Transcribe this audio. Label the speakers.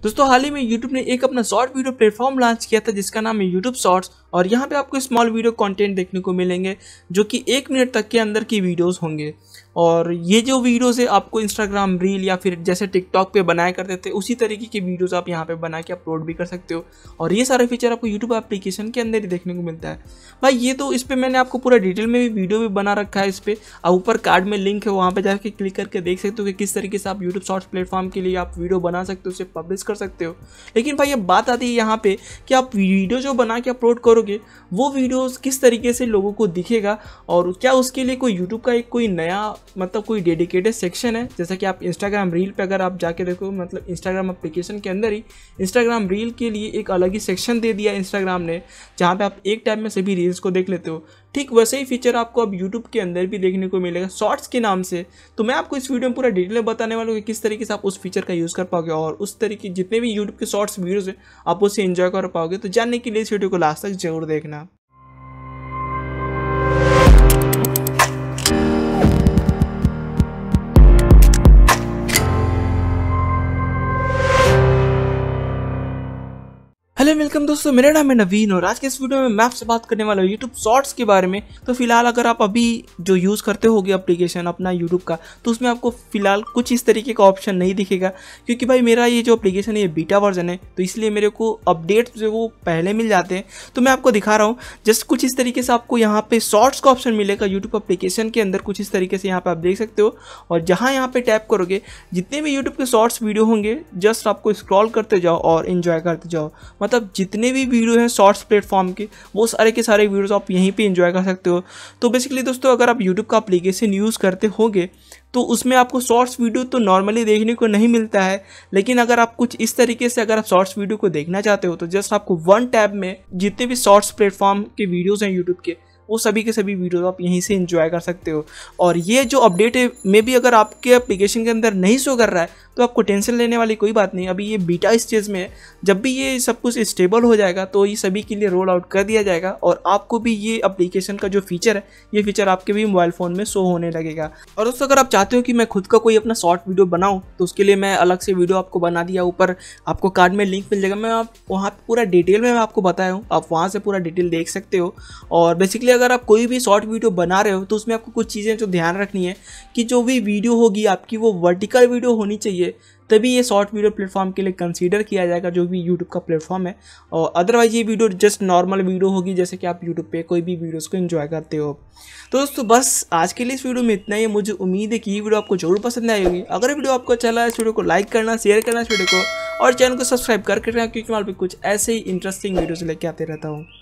Speaker 1: दोस्तों हाल ही में यूट्यूब ने एक अपना शॉर्ट वीडियो प्लेटफॉर्म लॉन्च किया था जिसका नाम है यूट्यूब शॉर्ट्स। और यहाँ पे आपको स्मॉल वीडियो कंटेंट देखने को मिलेंगे जो कि 1 मिनट तक के अंदर की वीडियोस होंगे। और ये जो वीडियोस है आपको इंस्टाग्राम रील या फिर जैसे टिकटॉक पे बनाया करते थे उसी तरीके की वीडियोस आप यहाँ पे बना के अपलोड भी कर सकते हो। और ये सारे फीचर आपको यूट्यूब एप्लीकेशन के अंदर ही देखने को मिलता है। भाई ये तो इस पर मैंने आपको पूरा डिटेल में भी वीडियो भी बना रखा है इस पर, और ऊपर कार्ड में लिंक है, वहाँ पर जाके क्लिक करके देख सकते हो कि किस तरीके से आप यूट्यूब शॉर्ट्स प्लेटफॉर्म के लिए आप वीडियो बना सकते हो, उसे पब्लिश कर सकते हो। लेकिन भाई ये बात आती है यहाँ पे कि आप वीडियो जो बना के अपलोड करोगे वो वीडियोस किस तरीके से लोगों को दिखेगा, और क्या उसके लिए कोई यूट्यूब का एक कोई नया मतलब कोई डेडिकेटेड सेक्शन है। जैसा कि आप इंस्टाग्राम रील पे अगर आप जाके देखो, मतलब इंस्टाग्राम एप्लीकेशन के अंदर ही इंस्टाग्राम रील के लिए एक अलग ही सेक्शन दे दिया इंस्टाग्राम ने, जहाँ पे आप एक टाइम में सभी रील्स को देख लेते हो। ठीक वैसे ही फीचर आपको अब यूट्यूब के अंदर भी देखने को मिलेगा शॉर्ट्स के नाम से। तो मैं आपको इस वीडियो में पूरा डिटेल बताने वाला हूँ कि किस तरीके से आप उस फीचर का यूज़ कर पाओगे और उस तरीके जितने भी यूट्यूब के शॉर्ट्स वीडियोस हैं आप उसे एंजॉय कर पाओगे। तो जानने के लिए इस वीडियो को लास्ट तक जरूर देखना। हेलो वेलकम दोस्तों, मेरा नाम है नवीन और आज के इस वीडियो में मैं आपसे बात करने वाला हूँ यूट्यूब शॉर्ट्स के बारे में। तो फिलहाल अगर आप अभी जो यूज़ करते होगे एप्लीकेशन अपना यूट्यूब का, तो उसमें आपको फिलहाल कुछ इस तरीके का ऑप्शन नहीं दिखेगा, क्योंकि भाई मेरा ये जो एप्लीकेशन है ये बीटा वर्जन है, तो इसलिए मेरे को अपडेट्स जो वो पहले मिल जाते हैं। तो मैं आपको दिखा रहा हूँ जस्ट कुछ इस तरीके से आपको यहाँ पे शॉर्ट्स का ऑप्शन मिलेगा यूट्यूब एप्लीकेशन के अंदर। कुछ इस तरीके से यहाँ पे आप देख सकते हो, और जहाँ यहाँ पे टैप करोगे जितने भी यूट्यूब के शॉर्ट्स वीडियो होंगे जस्ट आपको स्क्रॉल करते जाओ और इन्जॉय करते जाओ। मतलब जितने भी वीडियो हैं शॉर्ट्स प्लेटफॉर्म के वो सारे के सारे वीडियोस आप यहीं पे एंजॉय कर सकते हो। तो बेसिकली दोस्तों अगर आप यूट्यूब का एप्लीकेशन यूज़ करते होगे तो उसमें आपको शॉर्ट्स वीडियो तो नॉर्मली देखने को नहीं मिलता है, लेकिन अगर आप कुछ इस तरीके से अगर आप शॉर्ट्स वीडियो को देखना चाहते हो तो जस्ट आपको वन टैब में जितने भी शॉर्ट्स प्लेटफॉर्म के वीडियोज़ हैं यूट्यूब के वो सभी के सभी वीडियो आप यहीं से एंजॉय कर सकते हो। और ये जो अपडेट है मे भी अगर आपके एप्लीकेशन के अंदर नहीं शो कर रहा है तो आपको टेंशन लेने वाली कोई बात नहीं। अभी ये बीटा स्टेज में है, जब भी ये सब कुछ स्टेबल हो जाएगा तो ये सभी के लिए रोल आउट कर दिया जाएगा और आपको भी ये एप्लीकेशन का जो फीचर है ये फीचर आपके भी मोबाइल फ़ोन में शो होने लगेगा। और दोस्तों अगर आप चाहते हो कि मैं खुद का कोई अपना शॉर्ट वीडियो बनाऊँ तो उसके लिए मैं अलग से वीडियो आपको बना दिया, ऊपर आपको कार्ड में लिंक मिल जाएगा, मैं आप वहाँ पूरा डिटेल में मैं आपको बताया हूँ, आप वहाँ से पूरा डिटेल देख सकते हो। और बेसिकली अगर आप कोई भी शॉर्ट वीडियो बना रहे हो तो उसमें आपको कुछ चीज़ें जो ध्यान रखनी है कि जो भी वीडियो होगी आपकी वो वर्टिकल वीडियो होनी चाहिए, तभी ये शॉर्ट वीडियो प्लेटफॉर्म के लिए कंसीडर किया जाएगा जो भी यूट्यूब का प्लेटफॉर्म है। और अदरवाइज ये वीडियो जस्ट नॉर्मल वीडियो होगी जैसे कि आप यूट्यूब पे कोई भी वीडियोस को एंजॉय करते हो। तो दोस्तों बस आज के लिए इस वीडियो में इतना ही। मुझे उम्मीद है कि ये वीडियो आपको जरूर पसंद आई होगी। अगर वीडियो आपको अच्छा लगा इस वीडियो को लाइक करना, शेयर करना इस वीडियो को, और चैनल को सब्सक्राइब करके रखना, क्योंकि वहाँ पे कुछ ऐसे ही इंटरेस्टिंग वीडियोस लेके आते रहता हूँ।